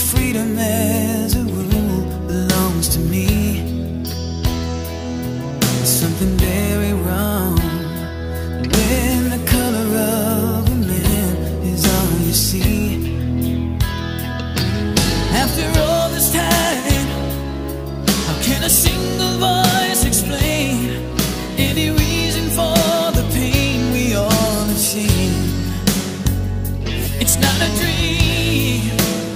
freedom as a rule belongs to me. There's something very wrong when the color of a man is all you see. After all this time, how can a single voice explain any reason for the pain we all have seen? It's not a dream.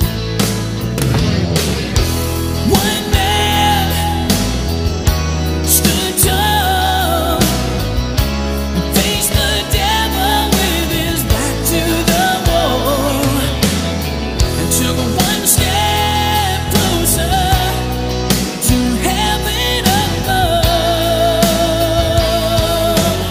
One man stood tall and faced the devil with his back to the wall, and took one step closer to heaven above.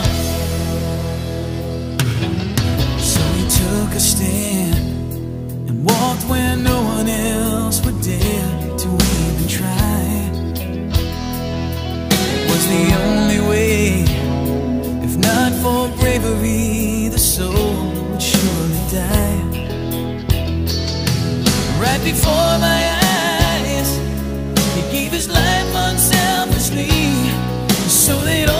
So he took a stand and walked where no one else would dare to even try. It was the only way. If not for bravery, the soul would surely die. Right before my eyes, he gave his life unselfishly, so they'd all